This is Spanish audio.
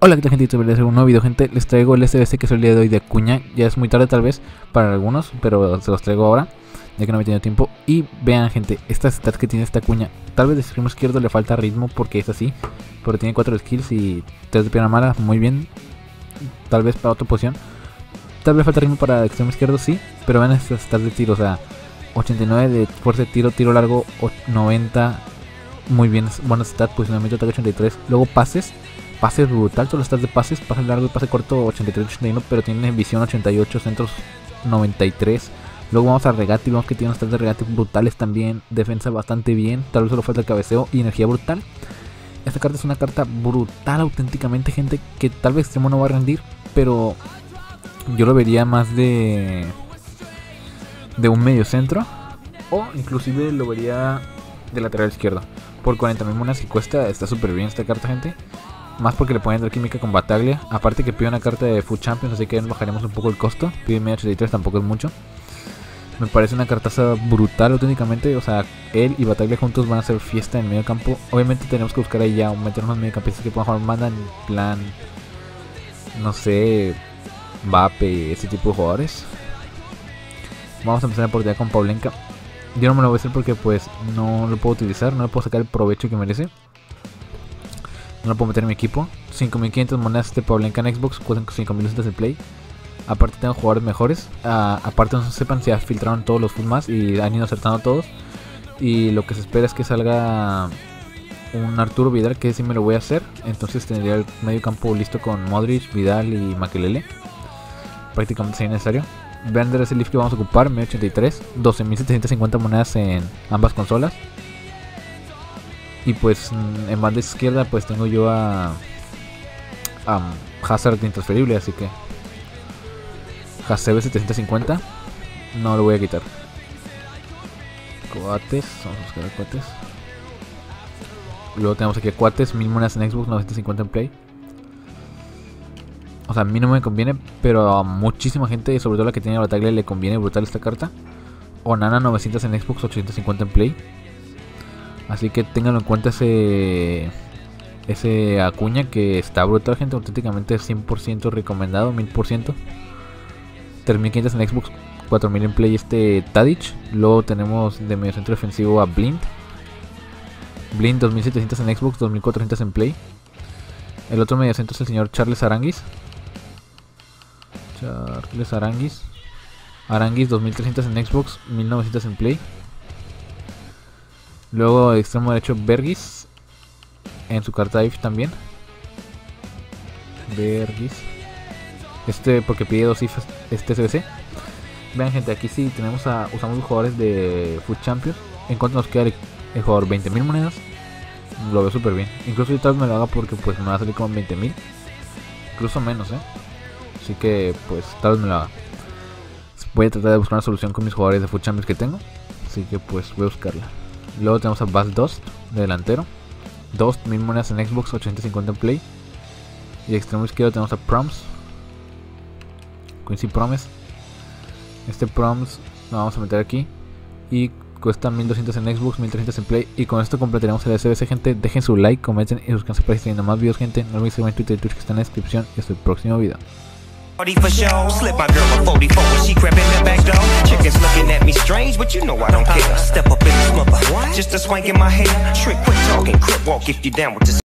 Hola, ¿qué tal, gente? Voy a hacer un nuevo video, gente. Les traigo el SBC que es el día de hoy de Acuña. Ya es muy tarde tal vez para algunos, pero se los traigo ahora, ya que no me he tenido tiempo. Y vean, gente, estas stats que tiene esta Acuña. Tal vez de extremo izquierdo le falta ritmo porque es así, pero tiene 4 skills y 3 de pierna mala, muy bien. Tal vez para otra posición. Tal vez falta ritmo para extremo izquierdo, sí, pero vean estas stats de tiro, o sea, 89 de fuerza de tiro, tiro largo, 90, muy bien, buenas stats, posicionamiento, ataque 83. Luego pases brutal, solo stats de pases, pase largo y pase corto 83-81, pero tiene visión 88, centros 93. Luego vamos a regate y vemos que tiene unos stats de regate brutales también, defensa bastante bien, tal vez solo falta el cabeceo y energía brutal. Esta carta es una carta brutal auténticamente, gente, que tal vez extremo no va a rendir, pero yo lo vería más de un medio centro, o inclusive lo vería de lateral izquierdo. Por 40.000 monedas que cuesta, está súper bien esta carta, gente. Más porque le pueden dar química con Battaglia. Aparte que pide una carta de Food Champions, así que bajaremos un poco el costo. Pide 83, tampoco es mucho. Me parece una cartaza brutal auténticamente. O sea, él y Battaglia juntos van a hacer fiesta en el medio campo. Obviamente tenemos que buscar ahí ya meter unos mediocampistas que puedan jugar manda en plan, no sé, Mbappe, ese tipo de jugadores. Vamos a empezar a portear con Pavlenka. Yo no me lo voy a hacer porque pues no lo puedo utilizar, no le puedo sacar el provecho que merece. No lo puedo meter en mi equipo. 5.500 monedas de Pavlenka en Xbox, cuestan 5.200 de Play. Aparte tengo jugadores mejores. Aparte no sepan si filtraron todos los más y han ido acertando todos. Y lo que se espera es que salga un Arturo Vidal, que sí me lo voy a hacer. Entonces tendría el medio campo listo con Modric, Vidal y Makelele. Prácticamente sería necesario. Vean ese lift que vamos a ocupar, 1083, 12.750 monedas en ambas consolas. Y pues en banda izquierda pues tengo yo a Hazard intransferible, así que Hasebe 750 no lo voy a quitar. Coates, vamos a buscar a Coates. Luego tenemos aquí a Coates, 1000 monedas en Xbox, 950 en Play. O sea, a mí no me conviene, pero a muchísima gente, sobre todo la que tiene Battaglia, le conviene brutal esta carta. Onana 900 en Xbox, 850 en Play. Así que ténganlo en cuenta ese Acuña, que está brutal, gente. Auténticamente 100% recomendado, 1000%. 3.500 en Xbox, 4.000 en Play Tadic. Luego tenemos de medio centro defensivo a Blind. Blind 2.700 en Xbox, 2.400 en Play. El otro medio centro es el señor Charles Aranguis. Aranguis 2.300 en Xbox, 1.900 en Play. Luego extremo derecho Bergis, en su carta IF también. Bergis. Porque pide 2 IF SBC. Vean, gente, aquí sí usamos los jugadores de Food Champions. En cuanto nos queda el jugador 20.000 monedas, lo veo súper bien. Incluso yo tal vez me lo haga porque pues me va a salir como 20.000. Incluso menos, así que pues tal vez me lo haga. Voy a tratar de buscar una solución con mis jugadores de Food Champions que tengo. Así que pues voy a buscarla. Luego tenemos a Bas Dost de delantero, 2.000 monedas en Xbox, 850 en Play. Y extremo izquierdo tenemos a Proms, Quincy Promes. Proms lo vamos a meter aquí y cuesta 1.200 en Xbox, 1.300 en Play. Y con esto completaremos el SBC, gente. Dejen su like, comenten y suscríbanse para seguir más videos, gente. No olviden seguirme en Twitter y Twitch, que está en la descripción. Y hasta el próximo video. For show, slip my girl a 44 when she crept in the back door. Chickens looking at me strange, but you know I don't care. Step up in this mother, just a swank in my hair. Trick, quick talking, crip walk if you down with this.